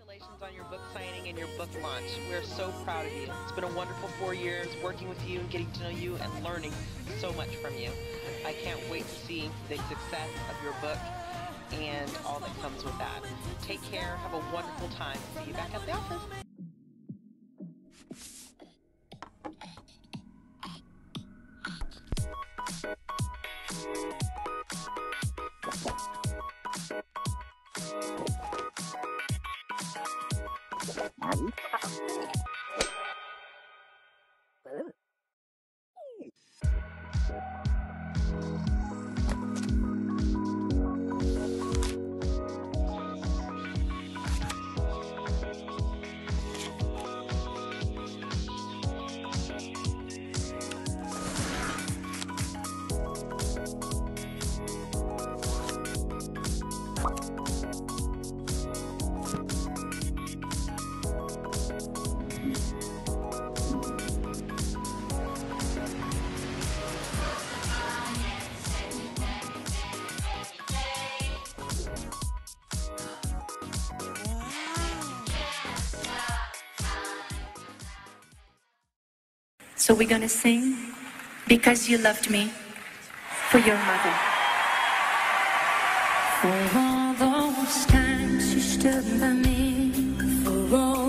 Congratulations on your book signing and your book launch. We're so proud of you. It's been a wonderful 4 years working with you and getting to know you and learning so much from you. I can't wait to see the success of your book and all that comes with that. Take care. Have a wonderful time. See you back at the office. So we're gonna sing Because You Loved Me for your mother. For all those times you stood by me, for all